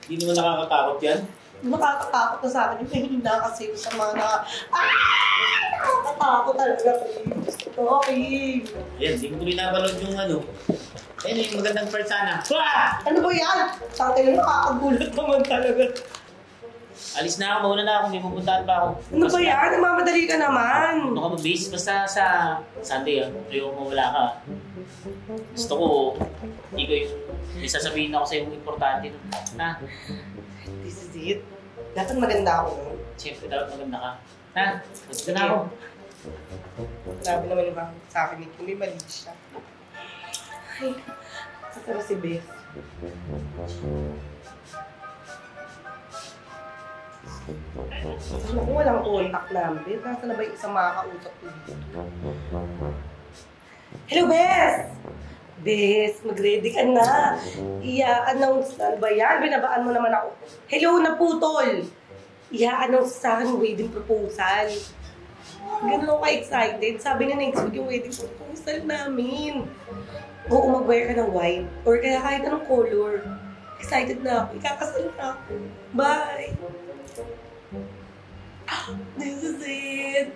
Hindi naman nakakatakot yan. Nakakatakot na sa akin yung hihina kasi sa mga nakakatakot talaga. Okay. Yan, hindi ko tuloy napanood yung ano. Ayun, yung magandang part sana. Ano ba yan? Sa akin nakakagulat naman talaga. Alis na ako, mauna na ako, hindi pupuntahan pa ako. Ano ba yan? Nagmamadali ka naman. Ano ka mag-base? Basta sa Sunday, ayaw mo wala ka. Gusto ko, ikaw yung isasabihin ako sa yung importante. Ha? This is it. Dapat maganda ako. Siyempre, dapat maganda ka. Ha? Gusto na ako. Grabe naman yung sa akin. Hindi mali siya. Ay, sasara si Beth. Ano kung walang contact number? Nasa na ba yung isang makakausap ko dito? Hello, Beth! Beth, mag-ready ka na. I-announce na. Ano ba yan? Binabaan mo naman ako. Hello, naputol! I-announce sa akin wedding proposal. Ganun ako ka-excited. Sabi na next week yung wedding proposal namin. Oo, mag-wear ka ng white. Or kaya kahit anong color. Excited na ako. Ikakasal na ako. Bye! This is it!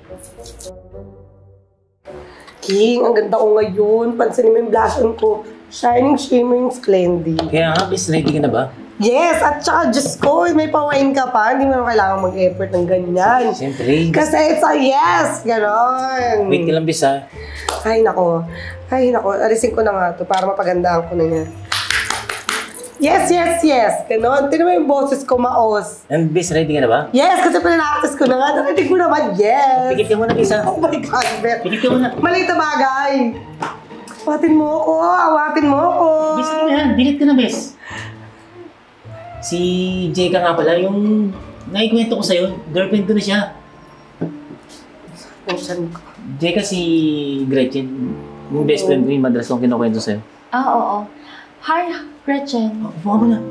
King, ang ganda ko ngayon. Pansinin mo yung blush on ko. Shining, shimmering, splendid. Kaya nga, Bis, ready ka na ba? Yes! At saka, Diyos ko, may pawain ka pa. Hindi mo kailangan mag-effort ng ganyan. Siyempre. Kasi it's a yes! Ganon. Wait ka lang, Bis, ha? Ay, nako. Ay, nako. Alisin ko na nga to para mapagandaan ko na niya. Yes, yes, yes. Ganon. Tinan mo yung boses ko, maos. And Bis, ready ka na ba? Yes, kasi pinanaktas ko na nga. Narinig mo naman, yes. Pikit ka muna, Bis, ha? Oh my God, Beth. Pikit ka muna. Maliit na bagay. Awatin mo ako. Awatin mo ako. Bis, ano yan? Delete ka na, Bis. Si Jeka nga pala, yung naikwento ko sa'yo, girlfriend ko na siya. Saan ko? Jeka si Gretchen, yung best friend ko yung madalas kong kinukwento sa'yo. Oo. Hi, Gretchen. Upo ka muna.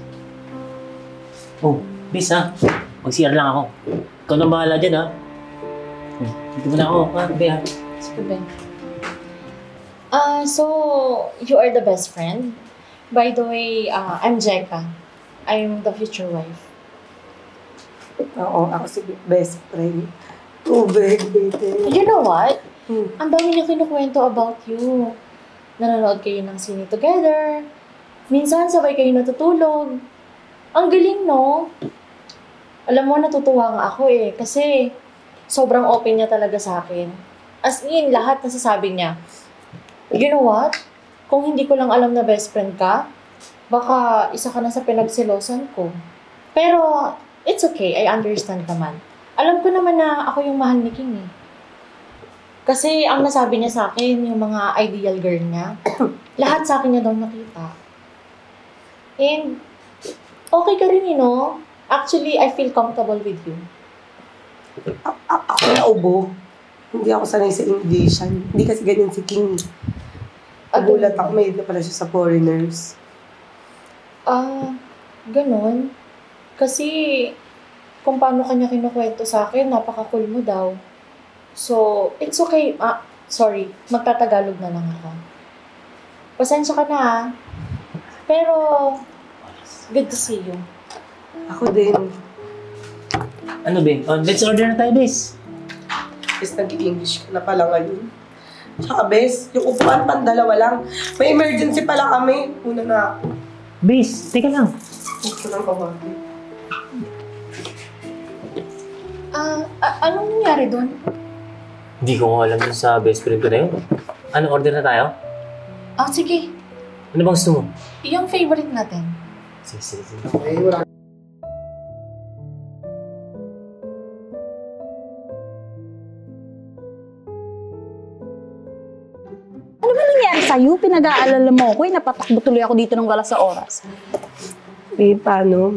Oh, Bis ha, mag-CR lang ako. Ikaw na bahala dyan ha. Dito mo na ako, ha? Ha? Sige, Ben. So, you are the best friend? By the way, I'm Jeka. I'm the future wife. Oo, ako si best friend. Tubig, baby. You know what? Ang dami niya kinukwento about you. Nanonood kayo ng sine together. Minsan, sabay kayo natutulog. Ang galing, no? Alam mo, natutuwa nga ako eh. Kasi, sobrang open niya talaga sa akin. As in, lahat nasasabi niya. You know what? Kung hindi ko lang alam na best friend ka, baka isa ka na sa pinagsilosan ko. Pero, it's okay. I understand naman. Alam ko naman na ako yung mahal ni King eh. Kasi ang nasabi niya sa akin, yung mga ideal girl niya, lahat sa akin niya daw nakita. And, okay ka rin, you know? Actually, I feel comfortable with you. Ako na ubo. Hindi ako sanay sa English. Hindi kasi ganyan si King. Nagulat ako, may na pala siya sa foreigners. Ganon. Kasi, kung paano kanya kinukwento sa akin, napaka-cool mo daw. So, it's okay. Sorry, magtatagalog na lang ako. Pasensya ka na ha. Pero, good to see you. Ako din. Ano, Ben? Oh, let's order na tayo, Bis. Bes, nag-English ka na pala ngayon. Tsaka, Bes, yung upuan pandalawa lang. May emergency pala kami. Una na ako. Bis, teka lang. Ito lang kawagi. Anong nangyari doon? Hindi ko alam dun sa best friend ko na yun. Ano, order na tayo? Sige. Ano bang gusto mo? Yung favorite natin. Sige. Okay, wala. Ano ba nangyari sa'yo? Pinag-aalala mo ako eh. Napatakbo tuloy ako dito ng galas sa oras. Paano?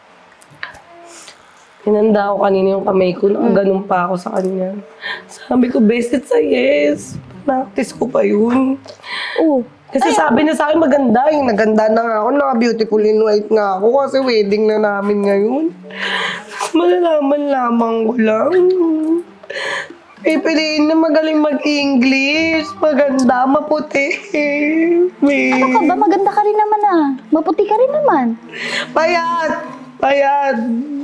Hinanda ko kanina yung kamay ko. Ganun pa ako sa kanya. Sabi ko, best it's a yes. Practice ko pa yun. Oo. Kasi sabi niya sa akin maganda. Yung naganda na nga ako. Naka-beautiful in white nga ako. Kasi wedding na namin ngayon. Malalaman lamang ko lang. Pipiliin na magaling mag-English. Maganda, maputi. Ano ka ba? Maganda ka rin naman ah. Maputi ka rin naman. Payat! Payat!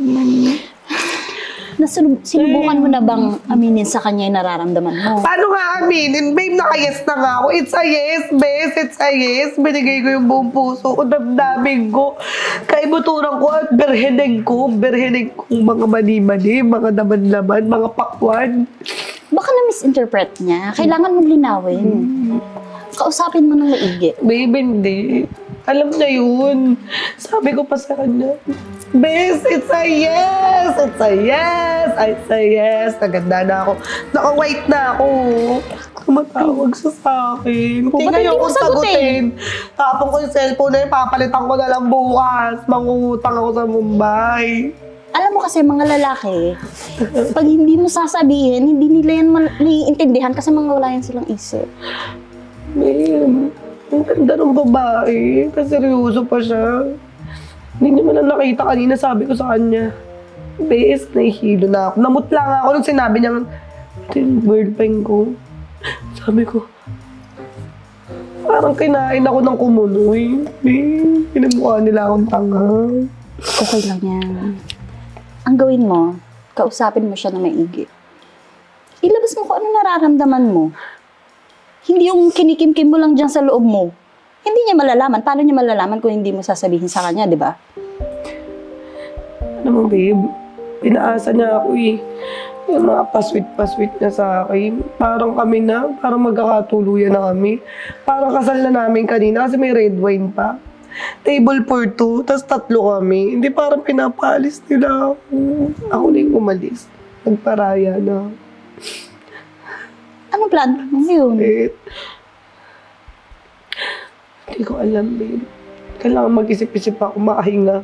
Sinubukan mo na bang aminin sa kanya yung nararamdaman mo? Paano nga aminin? Babe, naka-yes na nga ako. It's a yes, bes. It's a yes. Binigay ko yung buong puso ko, damdamin ko. Kaibuturan ko at berheneg ko. Berheneg kong mga mani-mani, mga laman-laman, mga pakwan. Baka na-misinterpret niya. Kailangan mong linawin. Kausapin mo ng maigi. Babe, hindi. Alam niya yun. Sabi ko pa sa kanya, Bes, it's a yes! It's a yes! It's a yes! Naganda na ako. Naka-white na ako. Tumatawag siya sa akin. Ba't hindi mo sagutin? Tapon ko yung cellphone na yun, papalitan ko na lang bukas. Mangungutang ako sa Mumbai. Alam mo kasi mga lalaki, pag hindi mo sasabihin, hindi nila yan naiintindihan kasi mga wala yan silang isip. Babe, ang ganda ng babae. Seryoso pa siya. Hindi niya man lang nakita kanina, sabi ko sa kanya. Bes, nahihilo na ako. Namutla nga ako nung sinabi niya, ito yung girlfriend ko. Sabi ko, parang kinain ako ng kumunoy. Babe, pinamukha nila akong tanga. Okay lang yan. Ang gawin mo, kausapin mo siya na maigi. Ilabas mo kung ano nararamdaman mo. Hindi yung kinikim-kim mo lang dyan sa loob mo. Hindi niya malalaman. Paano niya malalaman kung hindi mo sasabihin sa kanya, di ba? Ano mo, babe? Pinaasa niya ako eh. Yung mga pasweet na sa akin. Parang kami na, parang magkakatuluyan na kami. Parang kasal na namin kanina kasi may red wine pa. Table for 2, tapos 3 kami. Hindi parang pinapaalis nila ako. Ako na yung umalis. Nagparaya na. Anong plan mo ngayon? Hindi ko alam, babe. Kailangan mag-isip-isip ako, makahinga.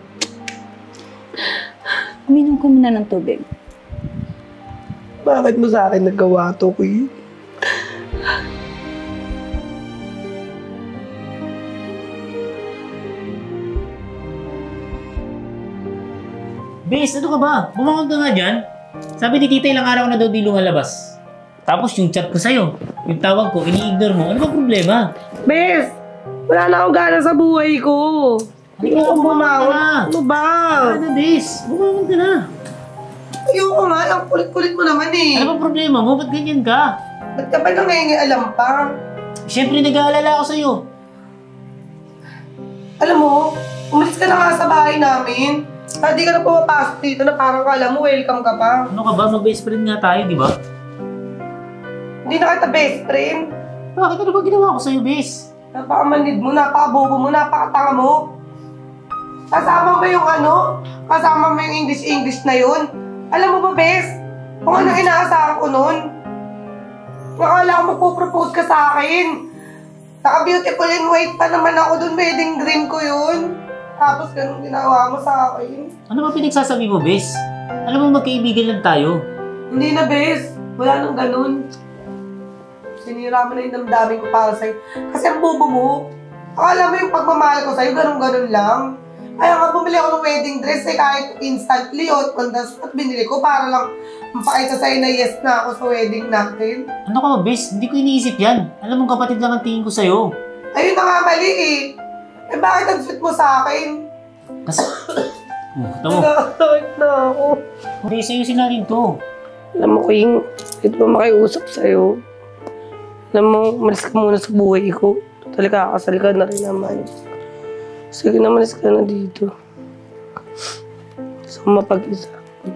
Uminom ko muna ng tubig. Bakit mo sa akin nagawa to, Kuya? Bes, ano ka ba? Bumangon ka nga dyan. Sabi ni tita ilang araw na daw di lumalabas. Tapos yung chat ko sa'yo, yung tawag ko, ini-ignore mo. Ano ba problema? Bes! Wala na akong gana sa buhay ko. Hindi ko bumangon. Ano ba? Ano, Bes? Bumangon ka na. Ayoko nga. Ang kulit-kulit mo naman eh. Ano ba problema mo? Ba't ganyan ka? Ba't ka ba nangingialam pa? Siyempre, nag-aalala ako sa'yo. Alam mo, umalis ka na nga sa bahay namin. Hindi ka na pumapasok dito na parang kala mo welcome ka pa. Ano ka ba? Mag-best friend nga tayo, di ba? Hindi na kita best friend. Bakit? Ano ba ginawa ko sa'yo, Bes? Napakamanid mo, napakabobo mo, napakatanga mo. Kasama mo yung ano? Kasama mo yung English na yun? Alam mo ba, Bes? Kung ano inaasahan ko nun? Nakala ko magpo-propose ka sa akin. Naka-beautiful and white pa naman ako dun, wedding dream ko yun. Tapos ganun ginawa mo sa akin. Ano ba pinagsasabi mo, Bes? Alam mo, magkaibigan lang tayo. Hindi na, Bes. Wala nang ganun. Sinira mo na yung damdamin ko para sa'yo. Kasi ang bobo mo. Akala mo yung pagmamahal ko sa'yo, ganun-ganun lang. Kaya nga bumili ako ng wedding dress eh, kahit instantly o on the spot binili ko para lang mapakita sa'yo na yes na ako sa wedding natin. Ano ka ba, Bes? Hindi ko iniisip yan. Alam mong kapatid lang ang tingin ko sa'yo. Ayun na nga mali eh. Eh bakit ang sweet mo sa akin? Kasi... Ito mo. Nagkakasakit na ako. Hindi sa'yo sinalin to. Alam mo, King, ito ba makiusap sa'yo? Alam mo, malis ka muna sa buhay ko. Talaga, kakasal ka na rin naman. Sige na, malis ka na dito. So, mapag-isa.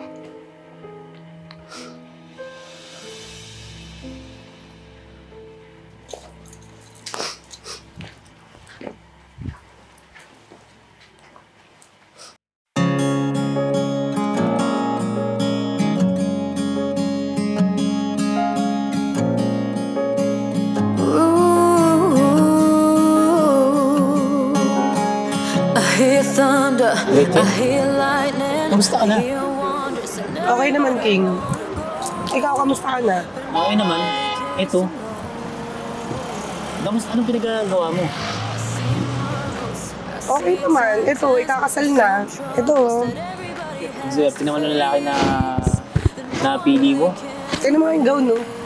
Kamusta ka na? Okay naman, King. Ikaw, kamusta ka na? Okay naman. Ito. Anong pinagagawa mo? Okay naman. Ito, ikakasal na. Ito. Swerte naman ng lalaki na napili mo. Tignan mo yung gown, no?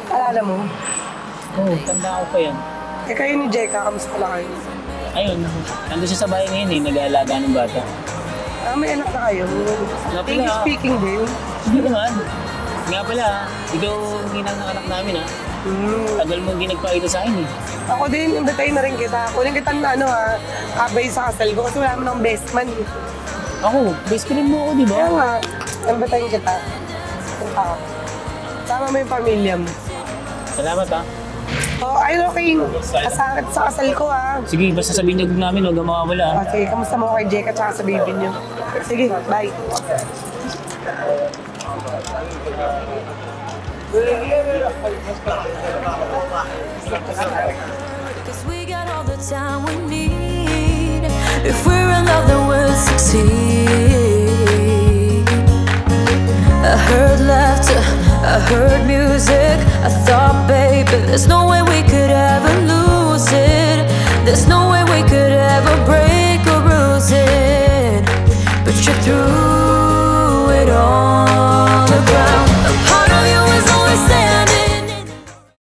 Alala mo? Oo, tanda ko pa yan. Eh kayo ni Jeka, kamusta na kayo? Ayun, nandun siya sa bahay ngayon eh, nag-aalaga ng bata. Ah, may anak na kayo. Nga pala. English speaking din. Hindi naman. Nga pala, ikaw ang ginang ng anak namin ha. Tagal mo hindi nagpakita sa akin eh. Ako din, imbitahin na rin kita. Kunin kita na kabay sa kasal ko kasi wala mo ng best man. Ako, best friend mo ako, di ba? Kaya nga, imbitahin kita. Punta ka. Sama mo yung pamilya mo. Salamat ha. Oh, ayun okay. Kasakit sa kasal ko Sige, basta sabihin niyo namin, huwag kang mawawala ha. Okay, kamusta mo kay Jeka tsaka sa baby niyo? Sige, bye. Cause we got all the time we need. If we're in love, then we'll succeed. I heard laughter, I heard music. I thought, baby, there's no way we could ever lose it. There's no way we could ever break or bruise it. But you're through